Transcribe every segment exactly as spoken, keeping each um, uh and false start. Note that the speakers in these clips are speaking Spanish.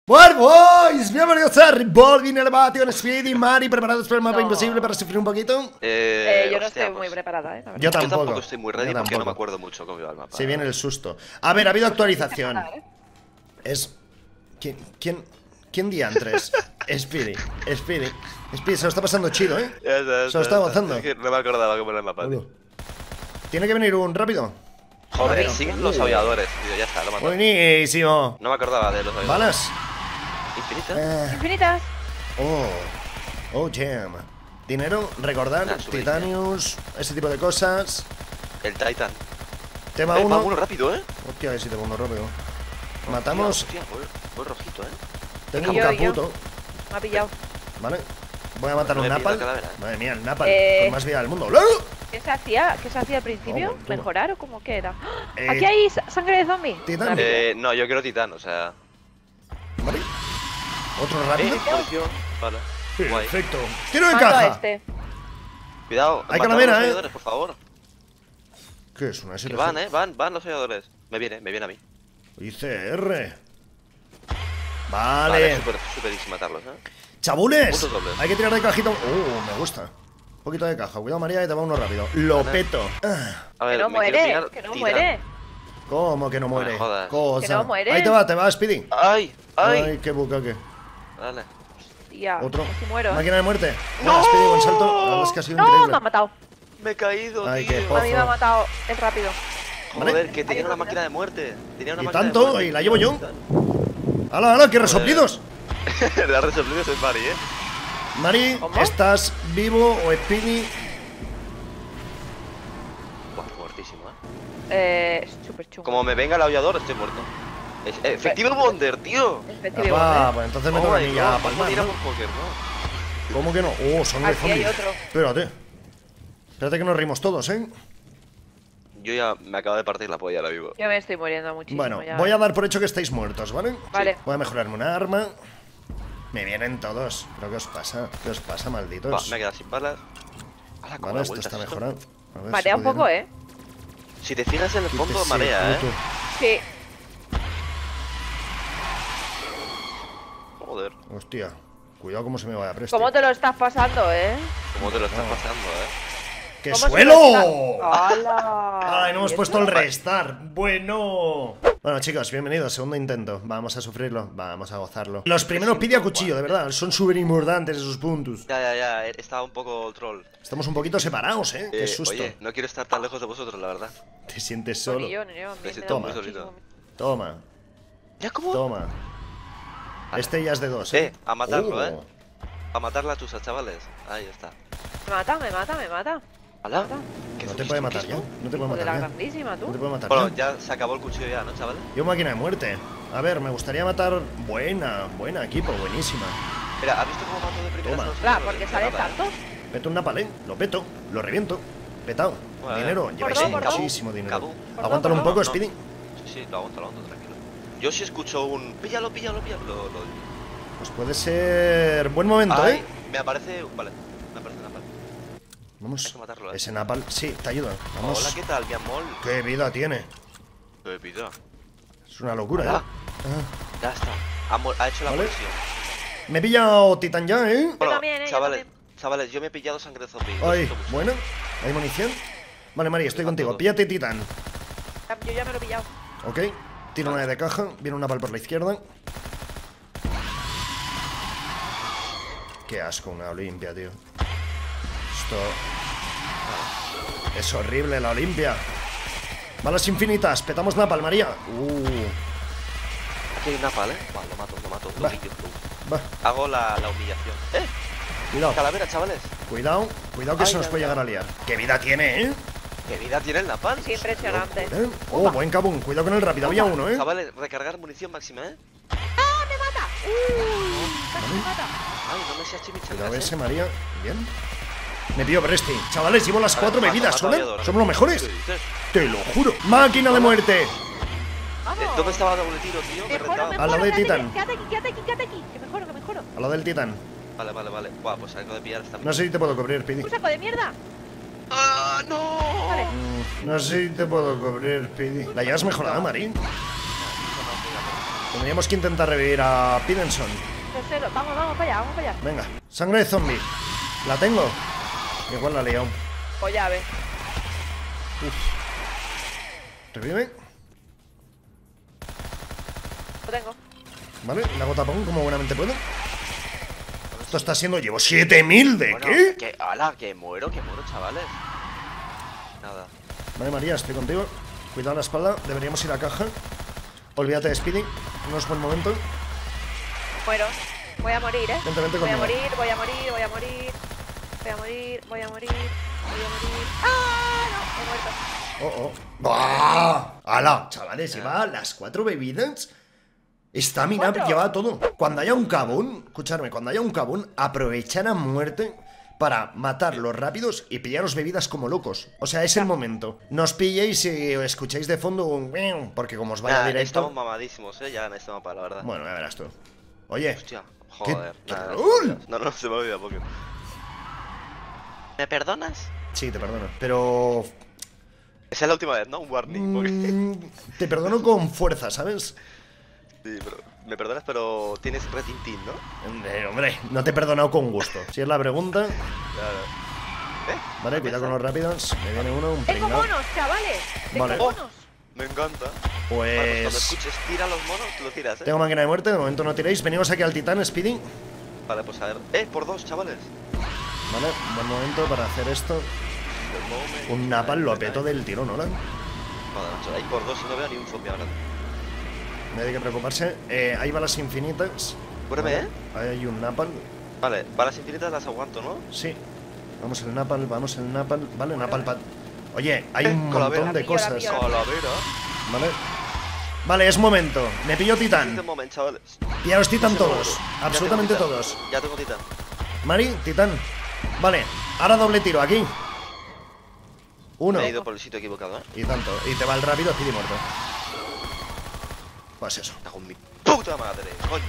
Bueno, boys, bienvenidos a Revolving Elevation, Speedy, Mari, ¿preparados para el mapa no. imposible para sufrir un poquito? Eh, eh yo no hostia, estoy pues... muy preparada, eh. Yo tampoco. Yo tampoco estoy muy ready porque no me acuerdo mucho cómo iba el mapa. Se viene el susto. A ver, ha habido actualización. Es... ¿Quién? ¿Quién? ¿Quién diantres? Speedy, Speedy. Speedy, se lo está pasando chido, ¿eh? Ya está, se lo está gozando. Es que no me acordaba cómo era el mapa, tío. ¿Tiene que venir un rápido? Joder, siguen los aviadores, tío, ya está, lo mató. Buenísimo. No me acordaba de los aviadores. ¿Balas? ¿Infinitas? Uh, Infinitas. Oh, oh, jam. Dinero, recordar, nah, Titanius, ese tipo de cosas. El Titan. Tema uno. uno rápido, ¿eh? Hostia, si te pongo rápido. Matamos. Hostia, voy, voy rojito, ¿eh? Tengo un caputo. Me ha pillado. Vale. Voy a matar no un napal. Calavera, ¿eh? Madre mía, el napal. Eh... Con más vida del mundo. ¿Qué se hacía? ¿Qué se hacía al principio? Oh, ¿Mejorar o cómo que era? Eh... ¿Aquí hay sangre de zombie? ¿Titán? Eh, no, yo quiero titán, o sea... Vale. ¿Otro rápido? Eh, vale. Perfecto. ¡Tiro de caja! Este. Cuidado, hay calavera, eh. Por favor. ¿Qué es una S L G? Van, eh, van, van los aviadores. Me viene, me viene a mí. I C R. Vale. Vale, super, super easy matarlos, eh. ¡Chabules! Hay que tirar de cajita. Uh, me gusta. Un poquito de caja. Cuidado, María, que te va uno rápido. Lo vale. peto. A ver, que no muere, que no muere. ¿Cómo que no muere? No Cosa. Que no muere. Ahí te va, te va, Speedy. Ay, ay. Ay, qué bucaque. Dale. Hostia, otro. Casi muero. Máquina de muerte. No. Bueno, Speedy, buen salto. La verdad es que ha sido no, increíble. me ha matado. Me he caído, ay, tío. Qué pozo. A mí me ha matado el rápido. Joder, ¿vale? que tenía una máquina de muerte. Tenía una y máquina tanto, de muerte. y la llevo yo. ¡Hala, hala, qué resoplidos! La resoplidos es Mari, eh. Mari, ¿cómo? ¿estás vivo o Speedy? Buah, muertísimo, eh. Eh, es súper chungo. Como me venga el aviador, estoy muerto. Es, eh, efectivo Wonder, tío. Efectivo Ah, Wonder. pues entonces me toca a mí ya palmar, ¿no? Poker, ¿no? ¿Cómo que no? Oh, son de Aquí hay zombies. otro. Espérate. Espérate que nos rimos todos, ¿eh? Yo ya me acabo de partir la polla ahora vivo. Yo me estoy muriendo muchísimo. Bueno, ya. voy a dar por hecho que estáis muertos, ¿vale? Vale. Sí. Voy a mejorarme una arma. Me vienen todos. ¿Pero qué os pasa? ¿Qué os pasa, malditos? Va, me he quedado sin balas. Ala, Vale, esto está mejorado. A ver, Marea si un poco, pudiera. eh. Si te fijas en el fondo, Quítese, marea, eh. puto. Sí. Joder. Hostia. Cuidado cómo se me vaya a prestar. ¿Cómo te lo estás pasando, eh? ¿Cómo te lo estás No. pasando, eh? ¡Qué ¿Cómo se suelo! lo está- ¡Hala! ¡Ay, no hemos ¿Y puesto eso? el restar! ¡Bueno! Bueno, chicos, bienvenidos. Segundo intento. Vamos a sufrirlo. Vamos a gozarlo. Los primeros pide a cuchillo, de verdad. Son súper importantes esos puntos. Ya, ya, ya. Estaba un poco troll. Estamos un poquito separados, ¿eh? Qué Eh, susto. Oye, no quiero estar tan lejos de vosotros, la verdad. Te sientes Ni solo. yo, ni yo. Me me siento da muy solito. muchísimo- Toma, ¿Ya cómo? toma. Vale. Este ya es de dos, ¿eh? Eh, a matarlo, Oh. eh. A matarla a tus chavales. Ahí está. Me mata, me mata, me mata. ¿Hala? Mata. ¿Qué No te zurrismo, puede qué matar es, ya. no? No te puede Hijo de la matar ya. grandísima, tú. No te puede matar Bueno, ya. ya se acabó el cuchillo ya, ¿no, chavales? Yo máquina de muerte. A ver, me gustaría matar. Buena, buena equipo, buenísima. Mira, ¿has visto cómo mato de primeras Toma. a los Claro, primeros? porque De sale nada, eh. tanto. Meto un napalén, lo peto, lo reviento. Petado. Vale. Dinero, lleváis Perdón, perdón. muchísimo dinero. Cabú. Aguántalo un Perdón, poco, no. Speedy. Sí, sí, lo aguanto, lo aguanto, tranquilo. Yo sí escucho un... Píllalo, píllalo, píllalo. Lo, lo... Pues puede ser. Buen momento, Ay, ¿eh? me aparece... Vale, me aparece Napal. Hay Vamos. que matarlo, eh. Ese napal, sí, te ayuda. Vamos. Hola, ¿qué tal, mi amor? Qué vida tiene. Qué vida. Es una locura, ¿eh? Hola. Ah. Ya está. Ha, mu- ha hecho la Vale. munición. Me he pillado Titán ya, ¿eh? Bueno, también, eh, yo chavales, también. chavales, yo me he pillado sangre de zombie. lo Ay, siento mucho. bueno. ¿Hay munición? Vale, María, estoy A contigo. todo. Píllate Titán. Yo ya me lo he pillado. Ok. Tiro una de caja. Viene un napal por la izquierda. Qué asco una Olimpia, tío. Esto... Es horrible la Olimpia. Balas infinitas. Petamos napal, María. Uh, Aquí hay un napal, ¿eh? Va, lo mato, lo mato. Lo Va. humillo, lo- va. Hago la, la humillación. ¡Eh! Cuidado. Calavera, chavales. Cuidado. Cuidado que Ay, se nos ya, puede ya. llegar a liar. Qué vida tiene, ¿eh? ¿Qué vida tiene el napal? Sí, impresionante. ¿Eh? Oh, buen cabún. Cuidado con el rápido. Había uno, ¿eh? Chavales, recargar munición máxima, ¿eh? ¡Ah, me mata! ¡Uh! Casi me mata. Ay, no me seas chimichangas, Cuidado ¿eh? ese, María. Bien. Me pío Presti. Chavales, llevo las A ver, cuatro mato, bebidas. mato ¿Son? aviador. Somos los mejores. ¿Qué dices? Te lo juro. Máquina de muerte. Eh, Vamos. ¿Dónde estaba doble tiro, tío? Me Mejoro, rentaba. mejoro. Al lado de quédate Titán. aquí, Quédate aquí, quédate aquí, quédate aquí. Que mejoro, que mejoro. Al lado del Titán. Vale, vale, vale. Buah, pues acabo de pillar esta. No sé si te puedo cubrir, Pidi. ¡Un saco de mierda! ¡Ah, no! Vale. Mm, No sé si te puedo cubrir, Pidi. ¿La llevas mejorada, Marín? Tendríamos que intentar revivir a Pidenson. Tercero, vamos, vamos para allá, vamos para allá. Venga, sangre de zombie. La tengo. Igual la he liado. Pues ya ves. Revive. Lo tengo. Vale, le hago tapón como buenamente puedo. Esto está siendo... Llevo siete mil de... Bueno, ¿qué? Que, ala, que muero, que muero, chavales. Nada. Vale, María, estoy contigo. Cuidado la espalda, deberíamos ir a caja. Olvídate de Speedy, no es buen momento. Muero. Voy a morir, eh. Vente, vente voy a conmigo. morir, voy a morir, voy a morir. Voy a morir, voy a morir, voy a morir. ¡Ah! No, he muerto. Oh, oh. ¡Bah! ¡Hala! Chavales, lleva las cuatro bebidas. Estamina, ¿Cuatro? lleva todo. Cuando haya un cabún, escuchadme, cuando haya un cabún, aprovechar a muerte para matar los rápidos y pillaros bebidas como locos. O sea, es el momento. No os pilléis y escucháis de fondo un... porque como os vaya Nah, directo... estamos mamadísimos, eh, ya en este mapa, la verdad. Bueno, ya verás tú. Oye, Hostia, joder. ¿Qué nada, troll? no, no, se me olvida poco. ¿Me perdonas? sí, te perdono, pero... Esa es la última vez, ¿no? Un warning. Porque... mm, te perdono con fuerza, ¿sabes? Sí, pero me perdonas, pero tienes retintín, ¿no? Eh, hombre, no te he perdonado con gusto. Si es la pregunta... Claro. ¿Eh? Vale, cuidado con los rápidos. Me viene uno, un Tengo pringao. monos, chavales. Tengo Vale. monos. Me encanta. Vale, pues cuando Pues... escuches, tira los monos, tú lo tiras, ¿eh? Tengo máquina de muerte, de momento no tiréis. Venimos aquí al titán, Speedy. Vale, pues a ver. Eh, por dos, chavales. Vale, buen momento para hacer esto. El moment. Un napal lo apeto del tirón, ¿no? Joder, macho, ahí por dos y no veo ni un zombie ahora. No hay que preocuparse. Eh, hay balas infinitas. Cúrame, Vale, ¿eh? ahí hay un napal. Vale, balas infinitas las aguanto, ¿no? Sí. Vamos el napal, vamos el napal. Vale, napal pad. Oye, hay Eh, un calavera. montón de La pillo, la cosas. pillo. Calavera. Vale. Vale, es momento. Me pillo Este titán. moment, chavales. Pillaros titán Seguro. todos. Ya Absolutamente tengo titán. todos. Ya tengo titán. Mari, titán. Vale, ahora doble tiro aquí. Uno. Me he ido por el sitio equivocado, ¿eh? Y tanto. Y te va el rápido, Speedy muerto. Pues eso. Cago en mi puta madre, coño.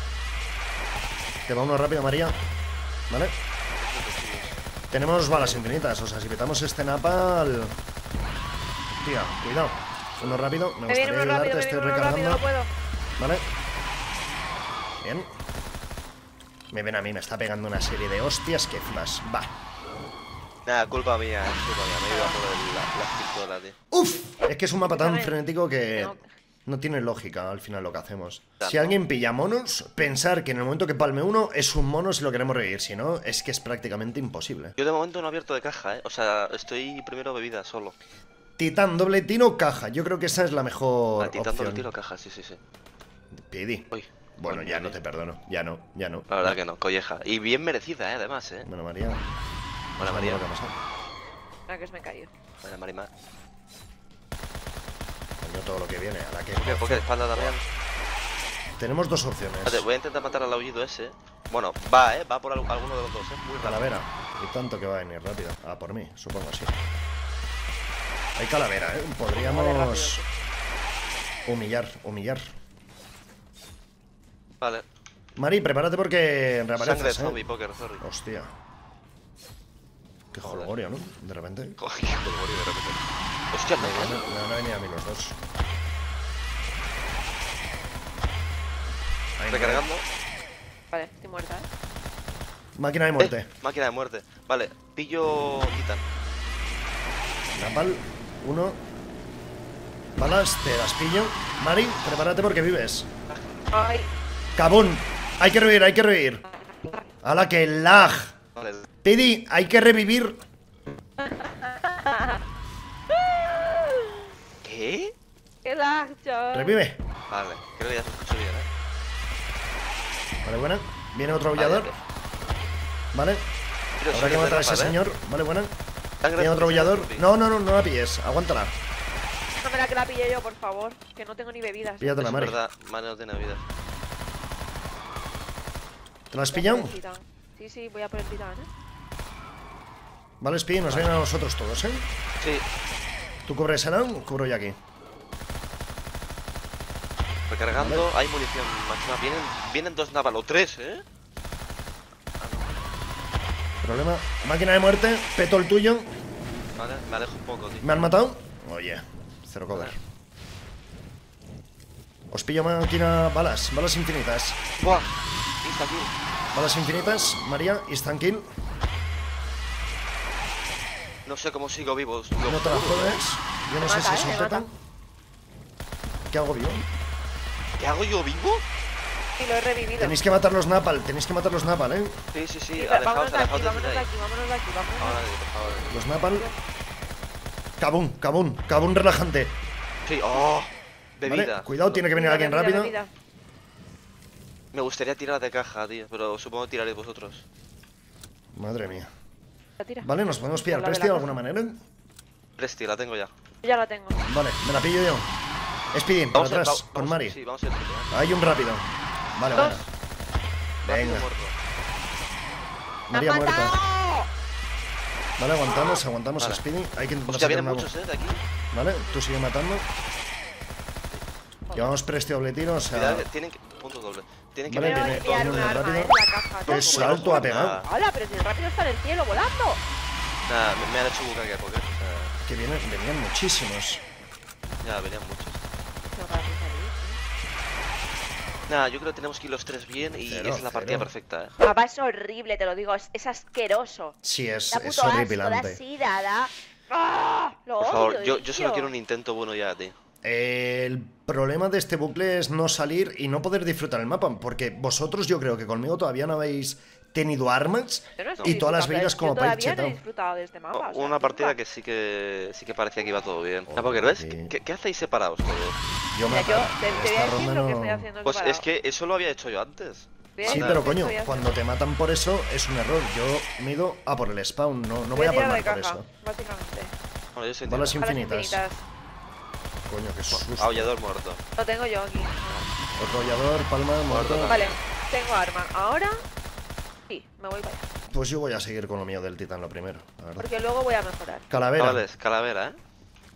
Te va uno rápido, María. Vale. Tenemos balas infinitas. O sea, si petamos este napal. Tía, cuidado. Uno rápido. Me Me viene gustaría uno rápido, ayudarte. me Estoy viene uno rápido, recargando. no puedo. Vale. Bien. Me ven a mí, me está pegando una serie de hostias que flash. Va. Nada, culpa mía, es culpa mía. Me he ido a por el- la, las pistolas, tío. Uf. Es que es un mapa tan Escúchame. frenético que No. no tiene lógica al final lo que hacemos. Tanto. Si alguien pilla monos, pensar que en el momento que palme uno es un mono si lo queremos revivir. Si no, es que es prácticamente imposible. Yo de momento no he abierto de caja, ¿eh? O sea, estoy primero bebida solo. Titán, doble tiro, caja. Yo creo que esa es la mejor Matitando el opción. tiro caja, sí, sí, sí. Pidi. Uy. Bueno, Uy, ya uy, no uy. te perdono. Ya no, ya no. La verdad que no, colleja. Y bien merecida, ¿eh? Además, ¿eh? Bueno, María. Buena no sé María. lo que ha pasado. Ah, que se me he caído. Buena Marima. Coño, todo lo que viene. A la que... ¿Qué? ¿Por qué de espalda también? Tenemos dos opciones. Espérate, voy a intentar matar al aullido ese. Bueno, va, ¿eh? Va por al- alguno de los dos, ¿eh? Muy rápido. Calavera. Y tanto que va a venir rápido. Ah, por mí, supongo, sí. Hay calavera, ¿eh? Vale, Podríamos rápido, sí. humillar, humillar. Vale. Mari, prepárate porque Sangre de reapareces, zombie, ¿eh? poker, sorry. Hostia. Qué Joder. jolgorio, ¿no? De repente. Joder, qué jolgorio de repente. Hostia, Me me van a- me van a venir a mí los dos. Ahí no. Recargando. Vale, estoy muerta, eh. Máquina de muerte. Eh, máquina de muerte. Vale, pillo titán. Napal, uno. Balas, te las pillo. Mari, prepárate porque vives. Ay, Cabún, hay que revivir, hay que revivir. ¡Hala, que lag! Vale. Pidi, hay que revivir. ¿Qué? qué lag, chaval. Revive. Vale, creo que ya se escucha bien, ¿eh? Vale, buena. Viene otro Vale, aullador. vale. Vale. Tiro Habrá que sangre matar a de ese rapas, ¿eh? señor. Vale, buena. Sangre Viene de otro zombie, aullador. sangre de No, no, no, no la pilles. Aguántala. Déjame la que la pille yo, por favor. Que no tengo ni bebidas. Píllatela, zombie. Mari. Es verdad, Mari no tiene vida. ¿Te la has Voy a pillado? por el titán. Sí, sí, voy a por el titán, eh. Vale, Speedy, nos vienen a nosotros todos, ¿eh? Sí, Tú cubres el arm, cubro yo aquí. recargando. Hay munición máxima. Vienen, vienen dos naval o tres, ¿eh? Problema. Máquina de muerte, peto el tuyo. Vale, me alejo un poco, tío. ¿Me han matado? Oye, cero cover. Os pillo máquina. Balas, balas infinitas. Buah, insta kill. Balas infinitas, María, instant kill. No sé cómo sigo vivo. Lo No te la juro, ¿eh? jodes. Yo no Me sé mata, si eh, es un me teta. mata. ¿Qué hago vivo? ¿Qué hago yo vivo? Y lo he revivido. Tenéis que matar los napal, tenéis que matar los napal, eh. Sí, sí, sí, Sí, alejaos, vámonos de aquí, alejaos de vámonos de ahí. aquí, vámonos de aquí, vámonos de Ahora, aquí. por favor. Los napal. Kabum, kabum, kabum relajante. Sí, oh, Vale, bebida. cuidado, tiene que venir Bebida, alguien bebida, rápido. bebida. Me gustaría tirar de caja, tío, pero supongo que tiraréis vosotros. Madre mía. La tira. Vale, nos podemos pillar Por la de Presti de la alguna manera. Presti, la tengo ya. Ya la tengo. Vale, me la pillo yo. Speedy, para Vamos a ir, atrás, va- con vamos- Mari. Sí, vamos a ir. ¿eh? Hay un rápido. Vale, Dos. vale. Rápido Venga, muerto. María ¡Me han muerta. matado! Vale, aguantamos, aguantamos Vale. a Speedy. Hay que intentar Hostia, sacar vienen una- muchos, eh, de aquí. Vale, tú sigue matando. Llevamos Presti doble tiro, o sea. Cuidado, que tienen que. Punto doble. Tienen que Vale, Quiero viene- enviar viene un uno arma, rápido. eh, en la caja. Qué Toma. salto ha pegado. Nada, ¡Hala! Pero si el rápido está en el cielo volando. nada, me, me han hecho bucaque, porque. O sea, Que vienen, venían muchísimos. ya venían muchos. Qué rápido salí, Nada, yo creo que tenemos que ir los tres bien y Cero, es la partida cero. perfecta, eh. ¿eh? Papá, es horrible, te lo digo. Es, es asqueroso. Sí, es, Da es puto asco, da horripilante. sida, da... ¡Ah! Lo Por odio, favor, yo, yo solo tío. quiero un intento bueno ya, tío. El problema de este bucle es no salir y no poder disfrutar el mapa, porque vosotros yo creo que conmigo todavía no habéis tenido armas Yo no estoy y todas las disfrutando, bebidas yo como para ir todavía no he chetado. disfrutado de este mapa. o sea, Una partida nunca. que sí que sí que parecía que iba todo bien. Joder, Ah, porque ves, sí. ¿Qué, qué hacéis separados todos? Yo Mira, me yo te, te voy esta a decir ronda lo que no- estoy haciendo. Pues separado. es que eso lo había hecho yo antes. Voy a Sí, decir pero lo que coño, estoy haciendo. cuando te matan por eso es un error. Yo me he ido a por el spawn, no, no voy a tirar palmar de por caja, eso. básicamente. Bueno, yo soy Balas tío. Balas infinitas. Coño, qué susto. Aullador muerto. Lo tengo yo aquí. Otro hollador, palma, muerto. Vale, tengo arma. Ahora sí, me voy para allá. Pues yo voy a seguir con lo mío del titán lo primero, la verdad. Porque luego voy a mejorar. Calavera, Chavales, calavera, ¿eh?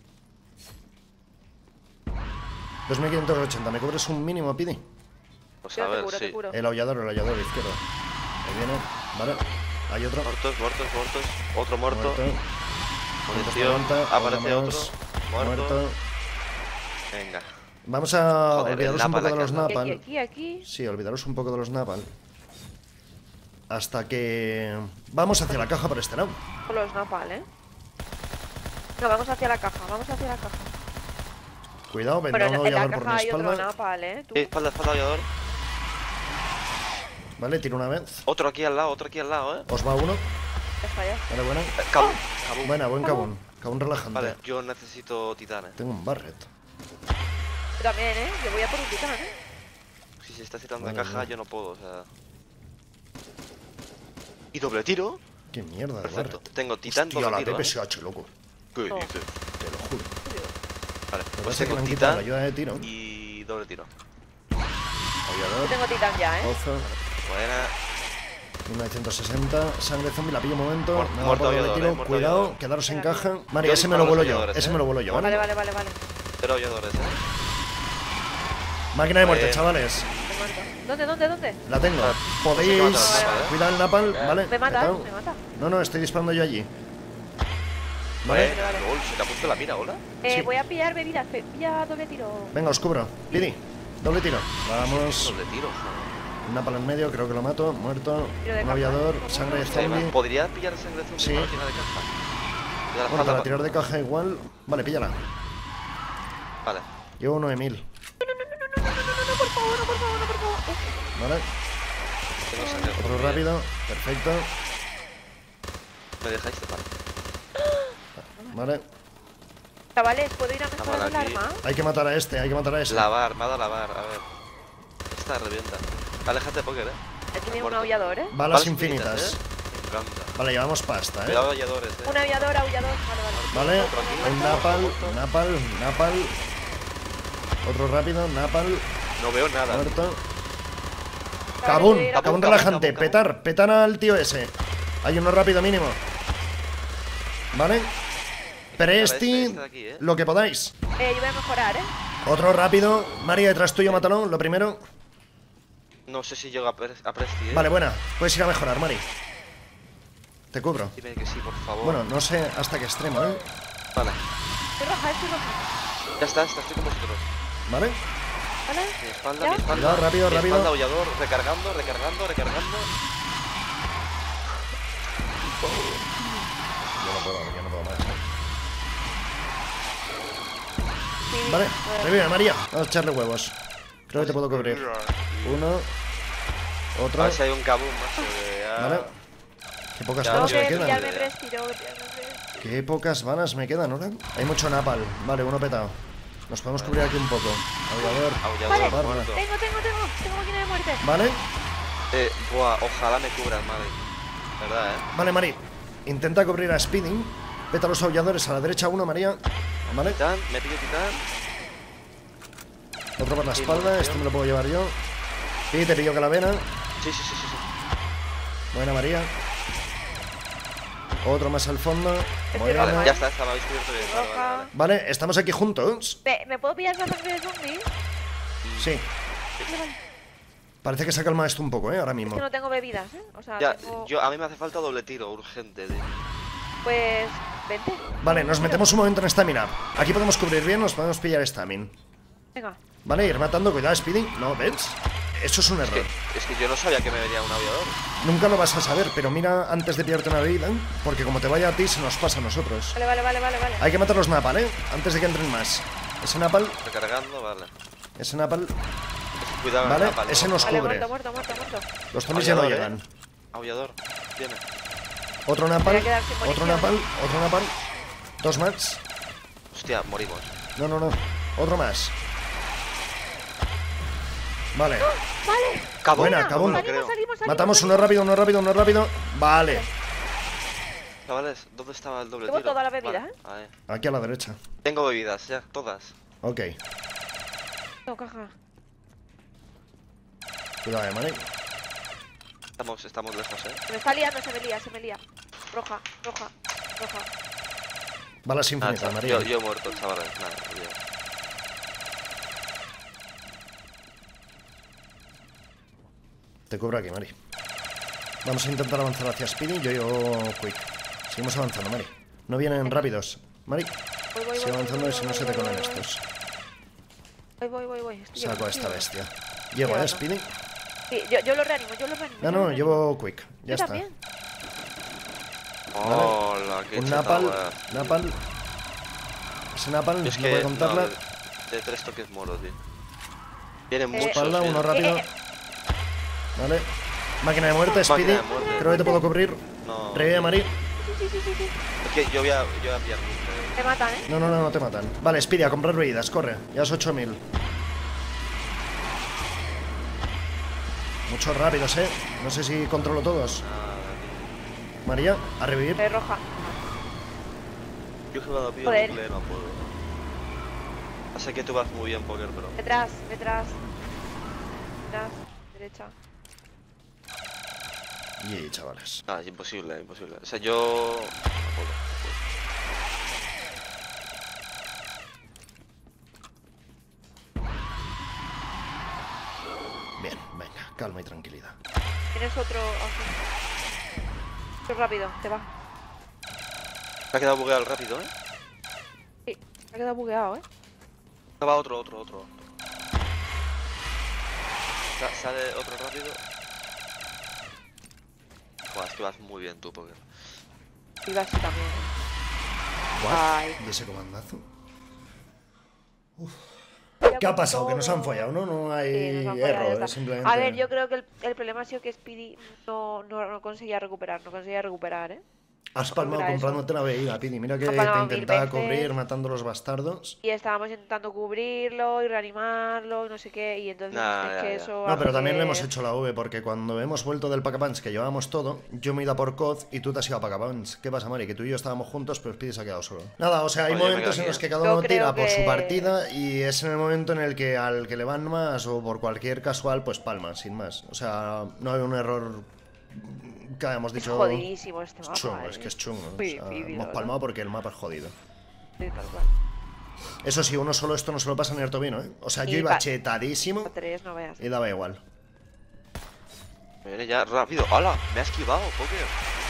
dos mil quinientos ochenta, ¿me cubres un mínimo, Pidi? Pues Yo a te ver, curo, te sí. curo. El aullador, el aullador izquierdo. Ahí viene, vale. Hay otro. Muertos, muertos, muertos. Otro muerto. Muerto. Munición. cuarenta, Aparece uno otro. más. Muerto. Muerto. Venga. Vamos a Joder, olvidaros el un poco napal de los acá. Aquí, napal. aquí, aquí. Sí, olvidaros un poco de los napal. Hasta que... Vamos hacia la caja por este lado. Con los napal, ¿eh? No, vamos hacia la caja, vamos hacia la caja. Cuidado, Pero vendrá en, un en la aullador por mi caja hay otro espalda. napal, ¿eh? Tú. Sí, espalda, espalda, aullador. Vale, tiro una vez. Otro aquí al lado, otro aquí al lado, ¿eh? Os va uno. Ya está, ya. Vale, buena. Eh, Cabum, cabum. Buena, buen cabún. Cabún relajante. Vale, yo necesito titanes. Tengo un barret. Yo también, ¿eh? Yo voy a por un titán, ¿eh? Si se está citando Vale, de caja, vale. yo no puedo, o sea. ¿Y doble tiro? Qué mierda de Perfecto. barret. Tengo titán, Hostia, doble la tiro. T P ¿eh? S H, loco. ¿Qué Oh. dices? Te lo juro. Vale, Lo que pues pasa es que tengo le han quitado la titán ayuda de tiro. y doble tiro. Yo Aullador. tengo titán ya, ¿eh? Ozo. Buena. mil novecientos sesenta. Sangre zombie, la pillo un momento. Muer- Me da muerto por doble aullador, tiro. eh, muerto Cuidado, aullador. quedaros en Venga, caja. Vale, Yo ese me disparo lo a vuelo los yo. aulladores, Ese eh. me lo vuelo yo, Vale, ¿vale? vale, vale, vale. Cero aulladores, ¿eh? Máquina de muerte, Vale. chavales. Me muerto. ¿Dónde, dónde, dónde? La tengo. Vale. Podéis. Vale, vale, vale. Cuidado el napal, ¿vale? Me mata, Petao. me mata. No, no, estoy disparando yo allí. Vale, Vale, vale. lol, se te ha puesto la mira, ¿hola? Eh, Sí. voy a pillar bebidas. pe- Pilla doble tiro. Venga, os cubro. Pidi, doble tiro. Vamos. Doble tiro, joder. Un napal en medio, creo que lo mato. Muerto. Tiro de Un caja. aviador. Sangre de Sí, zombie. ¿podría pillar sangre zombie Sí. para la tira de caja? De la Bueno, espalda, para tirar de caja igual. Vale, píllala. Vale. Llevo uno de mil. No, por favor, no, por favor, no, por favor. Uf, Vale. Tengo sangre Otro zombie. rápido. Perfecto. ¿Me dejáis tapar? Vale. Chavales, ¿puedo ir a mejorar vale, el aquí. arma? Hay que matar a este, hay que matar a este. Lavar, me ha dado lavar, a ver. Esta revienta. Aléjate, Poker, eh. Aquí tiene un Muerto. aullador, ¿eh? Balas infinitas. ¿eh? Me encanta. Vale, llevamos pasta, ¿eh? Cuidado, aulladores, eh. Un aullador, aullador. Vale, vale. Vale. Otro aquí. Un napal, Muerto. napal, napal. Otro rápido, napal. No veo nada. Muerto. Chavales, Cabún, voy a ir a- cabún Cabún, relajante. cabún, cabún. Petar, petar al tío ese. Hay uno rápido mínimo. Vale. Presti, Este de aquí, eh. lo que podáis. Eh, yo voy a mejorar, ¿eh? Otro rápido. María, detrás tuyo, mátalo, lo primero. No sé si llega a, Pre- a Presti, eh. Vale, buena. Puedes ir a mejorar, Mari. Te cubro. Dime que sí, por favor. Bueno, no sé hasta qué extremo, ¿eh? Vale. Estoy roja, estoy roja. Ya está, está, estoy con vosotros. ¿Vale? ¿Vale? Mi espalda, ¿Ya? mi espalda. Cuidado, rápido, mi rápido. espalda, aullador, recargando, recargando, recargando. Yo no puedo, yo no puedo más. Sí, Vale, bueno. revive, María. Vamos a echarle huevos. Creo que te puedo cubrir. Uno. A Otro. ver si hay un kabum, macho. que ya- Vale. Qué pocas Ya, balas yo- me Tengo que quedan. pillarme respiro, pillarme respiro. Qué pocas balas me quedan, ¿no? Hay mucho napal. Vale, uno petado. Nos podemos cubrir aquí un poco. Aullador. Aullador Vale. muerto. Tengo, tengo, tengo. Tengo máquina de muerte. Vale. Eh, buah, ojalá me cubran, madre. ¿Verdad, eh? Vale, Mari. Intenta cubrir a Speeding. Vete a los aulladores a la derecha uno, María. Vale. Titán, me pillo titán. Otro por la Sí, espalda. tío. Este me lo puedo llevar yo. Sí, te pillo calavera. Sí, sí, sí, sí, sí. Buena, María. Otro más al fondo. Estoy Buena. Vale, roja, ya ¿eh? está, está, me habéis cubierto bien. Vale, vale, Roja. vale. Vale, estamos aquí juntos. ¿Me, ¿Me puedo pillar la sangre de zombie? Sí. Vale, vale. Parece que se ha calmado esto un poco, ¿eh? Ahora Es mismo. que no tengo bebidas, ¿eh? O sea, Ya, tengo... yo, a mí me hace falta doble tiro, urgente, tío. Pues... Vente. Vale, nos metemos un momento en Stamina. Aquí podemos cubrir bien, nos podemos pillar Stamin. Venga. Vale, ir matando, cuidado, Speeding. No, ¿ves? Eso es un Es que, error. es que yo no sabía que me venía un aviador. Nunca lo vas a saber, pero mira antes de pillarte una bebida, porque como te vaya a ti, se nos pasa a nosotros. Vale, vale, vale, vale, vale. Hay que matar los napal, ¿eh? Antes de que entren más. Ese napal, Recargando, vale. ese napal, Cuidado, Vale, Napal, ¿no? ese nos Vale, cubre. muerto, muerto, muerto, muerto. Los zombies ya no Aullador, llegan. ¿eh? Aullador, viene. Otro napal, Voy a quedar sin otro munición. napal, otro napal. Dos más. Hostia, morimos. No, no, no. Otro más. Vale. Vale. Cabón, Buena, no cabón. me lo Salimos, creo. salimos, salimos. Matamos uno salimos. rápido, uno rápido, uno rápido. Vale. Chavales, ¿dónde estaba el doble Llevo tiro? toda la bebida, Vale, ¿eh? ahí. Aquí a la derecha. Tengo bebidas, ya, todas. Ok. No, caja. Cuidado, eh, Mari. Estamos, estamos lejos, eh. Se me está liando, se me lía, se me lía. Roja, roja, roja. Balas Ah, infinitas, chaval, María. yo, yo he muerto, chavales. Nada, yo. Te cubro aquí, Mari. Vamos a intentar avanzar hacia Speedy. Yo, yo, Quick. Seguimos avanzando, Mari. No vienen rápidos. Mari, Voy, voy, sigue voy, avanzando voy, y si no voy, se voy, te comen voy, voy. estos. Voy, voy, voy, voy. Estoy Saco a llegando, esta estoy bestia. Llevo, ¿eh, Llegando. Speedy? Sí, yo, yo lo reanimo, yo lo reanimo. No, yo lo no, reanimo. llevo Quick. Ya Yo está. también. Hola, qué Un cheta, napal, weá. napal. Ese napal, Yo es no que voy a contarla. no, de, de tres toques moro, tío. Vienen Eh, muchos. Espalda, vienen. uno rápido. Eh, eh, Vale. Máquina de muerte, Speedy. Máquina de muerte. Creo que te puedo cubrir. No. Revive, Mari. Sí, sí, sí, sí. Es que yo voy a, yo voy a pillar. eh. Me matan, ¿eh? No, no, no, no te matan. Vale, Speedy, a comprar bebidas, corre. Ya es ocho mil. Muchos rápidos, eh. No sé si controlo todos. Ah, María, a revivir. Eh, roja. yo he jugado a pillo Joder. bucle, no puedo. Sé que tú vas muy bien, Poker, pero. Detrás, detrás. Detrás, derecha. Y chavales. Ah, es imposible, imposible. O sea, yo. No puedo, no puedo. Bien, venga, calma y tranquilidad. Tienes otro aquí. Otro rápido, te va. Me ha quedado bugueado el rápido, ¿eh? Sí, me ha quedado bugueado, ¿eh? No, va otro, otro, otro. Sa- Sale otro rápido. Buah, es que vas muy bien tú, Poker. Iba así también, ¿eh? What? Ay. ¿Y ese comandazo? Ya ¿Qué ha con pasado? Que nos han todo. follado, ¿no? No hay Sí, nos han follado, ya error, está. es simplemente... A ver, yo creo que el, el problema ha sido que Speedy no, no, no conseguía recuperar, no conseguía recuperar, ¿eh? Has palmado Era eso. comprándote la bebida, Pidi. Mira que Ha te palmado mil intentaba veces. cubrir matando los bastardos. Y estábamos intentando cubrirlo y reanimarlo y no sé qué, y entonces Nah, es ya, que ya. eso No, hace pero también que- le hemos hecho la V, porque cuando hemos vuelto del Pack-a-Punch, que llevábamos todo, yo me he ido a por C O D y tú te has ido a Pack-a-Punch. ¿Qué pasa, Mari? Que tú y yo estábamos juntos, pero Speedy se ha quedado solo. Nada, o sea, hay Oye, me momentos quedo en los aquí, que ¿eh? cada Yo uno tira creo por su que- partida y es en el momento en el que al que le van más o por cualquier casual, pues palma, sin más. O sea, no hay un error que hayamos Es dicho... jodidísimo este Es mapa, chungo, ¿eh? es que es chungo. O Muy sea, difícil, hemos ¿no? palmado porque el mapa es jodido. Sí, tal cual. Eso sí, uno solo esto no se lo pasa ni harto vino, ¿eh? O sea, yo Y iba pa- chetadísimo A tres, no veas. y daba igual. Me viene ya rápido. ¡Hala! Me ha esquivado, Poker.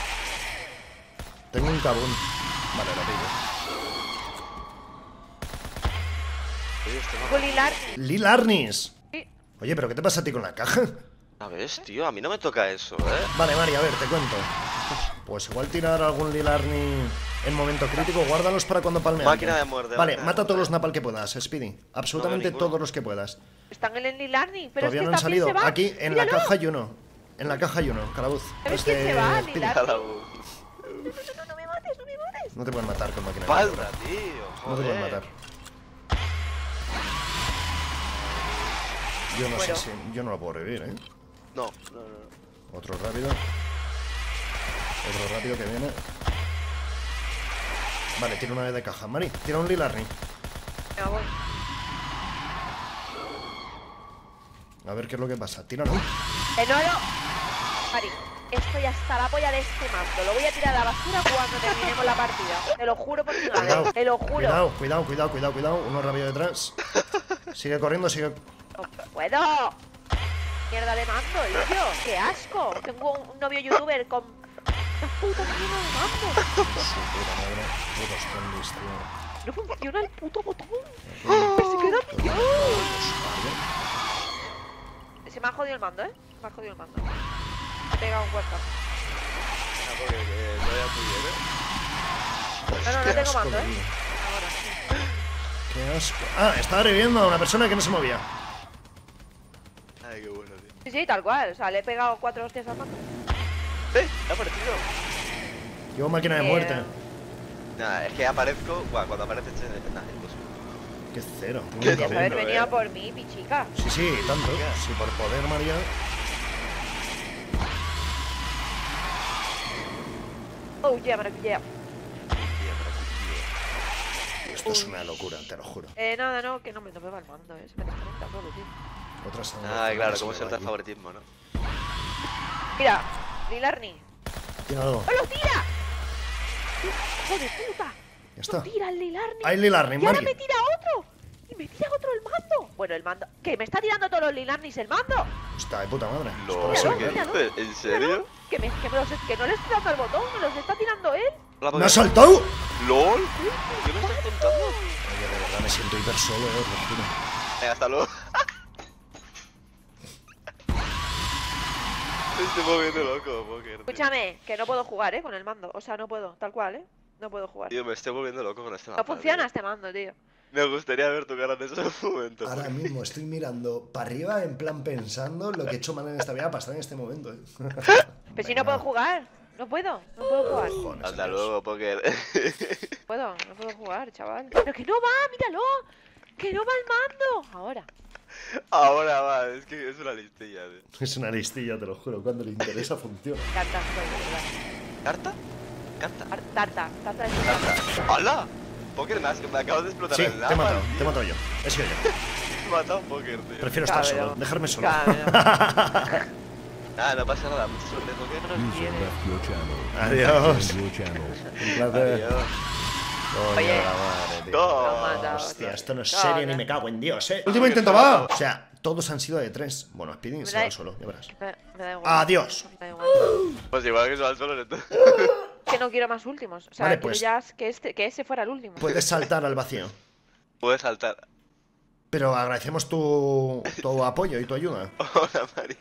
Tengo un cabún. Vale, lo pillo. Oye, este Tengo mapa. Lilar. Lil Arnis. Sí. Oye, ¿pero qué te pasa a ti con la caja? A ver, tío, a mí no me toca eso, ¿eh? Vale, Mari, a ver, te cuento. Pues igual tirar algún Lil Arni en momento crítico, guárdalos para cuando palme Máquina alguien. de muerte, Vale, máquina de mata a todos muerte. los napal que puedas, Speedy. Absolutamente ninguno. todos los que puedas. Están en el Lilarni. Pero Todavía es que no han también salido. se va. Aquí, en la Míralo. caja hay uno. En la caja hay uno, Calabuz. ¿Sabes Este, quién se va? Speedy. Lilar. Cada uno. No, no, no, no me mates, no me mates. No te pueden matar con máquina de Falta, muerte. tío. No te pueden Joder. matar. Yo no Bueno. sé si... Yo no lo puedo revivir, ¿eh? No, no, no. Otro rápido. Otro rápido que viene. Vale, tiene una vez de caja. Mari, tira un Lil Arni. Me voy. A ver qué es lo que pasa. Tíralo. Eh, no, no. Mari, estoy hasta la polla de este mando. Lo voy a tirar a la basura cuando terminemos la partida. Te lo juro por mi madre. Cuidado. Te lo juro. Cuidado, cuidado, cuidado, cuidado, cuidado. Uno rápido detrás. Sigue corriendo, sigue. No puedo. Mierda de mando, tío. Qué asco. Tengo un, un novio youtuber con una puta mierda de mando. Su puta madre. Putos zombies, tío. No funciona el puto botón. Pero se queda pillado. Se me ha jodido el mando, ¿eh? Se me ha jodido el mando. Me he pegado un cuerpo. Ah, porque eh, no vaya muy bien, ¿eh? No, no, no Qué tengo asco, mando, ¿eh? tío. Ahora sí. Qué asco. Ah, estaba reviviendo a una persona que no se movía. Ay, qué bueno, tío. Sí, sí, tal cual. O sea, le he pegado cuatro hostias al mando. ¡Eh! ¡Ha aparecido! Llevo máquina de Eh, muerte. Nada, es que aparezco. Buah, cuando aparece este. Nada, imposible. Qué cero. Muy ¿Qué Podrías cabrón. haber bueno, venido eh. a por mí, pichica. Sí, sí, tanto. Sí, por poder, María. Oh, yeah, me yeah. Esto es una locura, te lo juro. Eh, nada, no, que no me, no me va el mando, eh. Se me desconecta solo, tío. Otras Ah, claro, cómo se nota el favoritismo, ¿no? Mira, Lilarni. Tíralo. ¡Oh, lo tira! ¡Hijo de puta! Ya está. ¡No tira el Lilarni! Hay Lil Arni, ¡Y ahora Mari. me tira otro! ¡Y me tira otro el mando! Bueno, el mando... ¿Que me está tirando todos los Lilarnis el mando? Está de puta madre. Es No, para Míralo, ser, ¿qué ¿eh? míralo. dices? ¿En serio? Que, me, que, me los, que no le estoy dando el botón, me los está tirando él. Hola, ¡Me ha Pokémon. saltado! ¡Lol! ¿Qué me estás contando? Oye, de verdad me siento hiper solo, eh, os lo juro. Venga, hasta luego. Me estoy moviendo loco, Poker. tío. Escúchame, que no puedo jugar, ¿eh? Con el mando. O sea, no puedo, tal cual, ¿eh? No puedo jugar. Tío, me estoy volviendo loco con este No mapa. funciona tío. este mando, tío. Me gustaría ver tu cara en ese momento. Ahora Poker. mismo estoy mirando para arriba en plan pensando lo que he hecho mal en esta vida para estar en este momento, eh. Pero si no puedo jugar. No puedo, no puedo jugar. Cojones, Hasta adiós. luego, Poker. No puedo, no puedo jugar, chaval. Pero que no va, míralo. Que no va el mando. Ahora. Ahora va, es que es una listilla, tío. Es una listilla, te lo juro. Cuando le interesa, funciona. Carta, soy, de verdad. ¿Carta? ¿Carta? Tar- Tarta, tarta de ¿Carta? ¡Hala! Poker, me, has- me acabas de explotar Sí, el te he lápiz, matado, tío. te he matado yo. He sido yo. Me he matado Poker, tío. Prefiero estar Cabrón. solo, dejarme solo. Cabrón. Nada, no pasa nada, mucha suerte, Poker. User left your channel. Adiós. Join your channel. Un placer. Adiós. Coño, Oye. la madre, tío. No. Lo he matado, Hostia, tío. esto no es Cabrón. serio ni me cago en Dios, eh. Último intento, va. O sea, todos han sido de tres. Bueno, Speedy se va al suelo, ya verás. Me, me da igual. Adiós. Me da igual. Pues igual que se va al suelo, entonces. Que no quiero más últimos. O sea, Vale, quiero pues- ya que, este, que ese fuera el último. Puedes saltar al vacío. Puedes saltar. Pero agradecemos tu, tu apoyo y tu ayuda. Hola, Mari.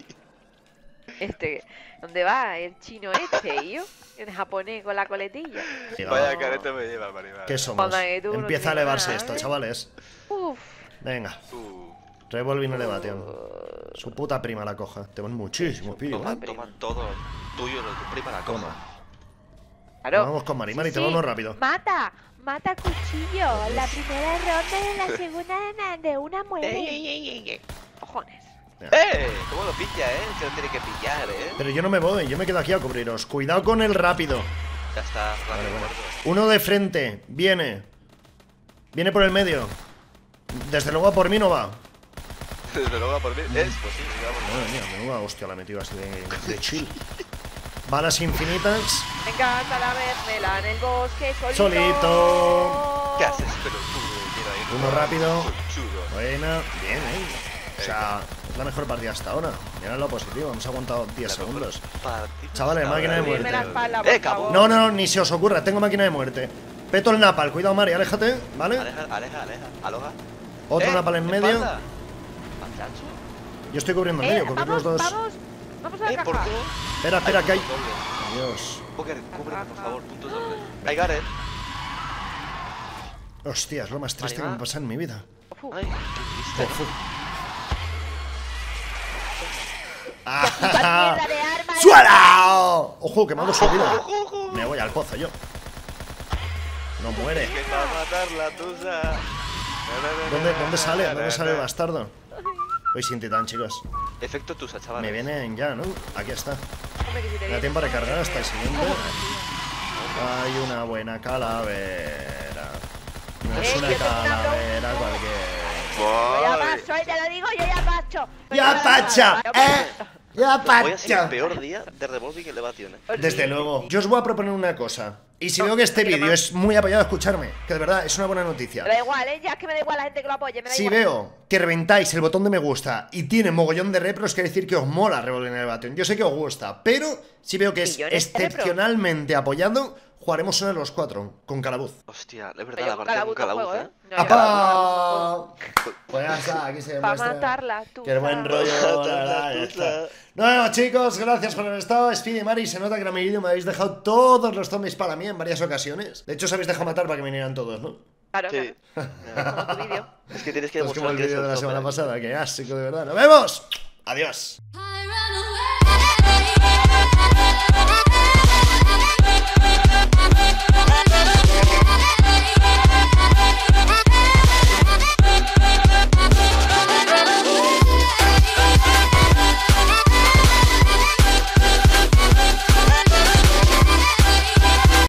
Este, ¿dónde va? El chino este, yo. El japonés con la coletilla. Digo, Vaya carete me lleva, Mari. vale. ¿qué somos? Anda, que tú no Empieza a tienes elevarse nada, esto, ¿eh? chavales. Uf. Venga, Uh, Revolving Elevation. Su puta prima la coja. Tenemos muchísimos pillos. toma, ¿eh? toma todo tuyo, lo de tu prima la Toma. coma. Claro. Vamos con Mari. Mari, Sí, te sí. vamos rápido. Mata, mata cuchillo. La primera ronda y la segunda de na- de una muere. Cojones. ¡Eh! ¿Cómo lo pilla, eh? Se lo tiene que pillar, eh. Pero yo no me voy, yo me quedo aquí a cubriros. Cuidado con el rápido. Ya está, rápido, Vale, bueno. muerto. Uno de frente, viene. Viene por el medio. Desde luego a por mí no va. Desde luego a por mí. Es posible, vamos. Madre mía, menuda hostia la he metido así de, de chill. Balas infinitas. Me encanta la mermela en el bosque solito. Solito. ¿Qué haces, pelotudo? Mira ahí. Uno rápido. Conchudo. Buena, bien, eh. O sea, es la mejor partida hasta ahora. Mira lo positivo, hemos aguantado diez La mejor segundos. partida Chavales, hasta máquina de ahora. muerte. Subirme la espalda, Eh, por cabrón. favor. No, no, no, ni se os ocurra, tengo máquina de muerte. Peto el napal, cuidado Mari, aléjate, ¿vale? Aleja, aleja, aleja. Aloja. Otra Eh, una pala en medio. espalda. Panchacho. Yo estoy cubriendo el Eh, medio, cubrir vamos, los dos. vamos, vamos a la Eh, ¿por caja. qué? Espera, espera, que hay. puntos dobles. Dios. Poker, cúbreme, por favor, puntos dobles. Hay Gareth. Hostia, es lo más triste que Vale, me va. pasa en mi vida. Uf, Ay, qué triste. Fu. puta mierda de arma. ¡Suela! Ojo, que me ha dado su vida. Ojo, ojo. Me voy al pozo yo. No muere. Que va a matar la tusa. ¿Dónde, dónde sale? ¿Dónde sale el bastardo? Voy sin titán, chicos. Efecto tusa, chaval. Me vienen ya, ¿no? Aquí está. Hombre, que si te Me da viene. tiempo a recargar hasta el siguiente. Hay una buena calavera. No es Eh, una yo tengo una calavera cualquiera. Yo ya paso, eh, te lo digo, yo ya paso. ¡Ya pacha! ¿Eh? ¡Ya Hoy ha sido el pacha! peor día de revolving elevación, eh. Desde luego. Yo os voy a proponer una cosa. Y si veo que este vídeo es muy apoyado, escucharme. Que de verdad es una buena noticia. Me da igual, eh, ya es que me da igual la gente que lo apoye, me da Si igual. veo que reventáis el botón de me gusta y tiene mogollón de repros, quiere decir que os mola Revolver Elevation. Yo sé que os gusta, pero si veo que es Millones de repros. excepcionalmente apoyado, jugaremos uno de los cuatro, con Calabuz. Hostia, es verdad, Pero la yo con partida con Calabuz no Calabuz, juego, eh. ¿eh? No, yo ¡Apa! Pues ya está, aquí se Pa' demuestra matarla, tú. que el buen Pa' rollo, la matarla, verdad, tú, ya está. sa. Bueno, chicos, gracias por haber estado. Speedy y Mari, se nota que en mi vídeo me habéis dejado todos los zombies para mí en varias ocasiones. De hecho, os habéis dejado matar para que vinieran todos, ¿no? Claro, Sí. claro. Como tu vídeo. Es que tienes que Es como demostrar el que eres vídeo de la el semana tope. pasada, que asco, de verdad. ¡Nos vemos! ¡Adiós!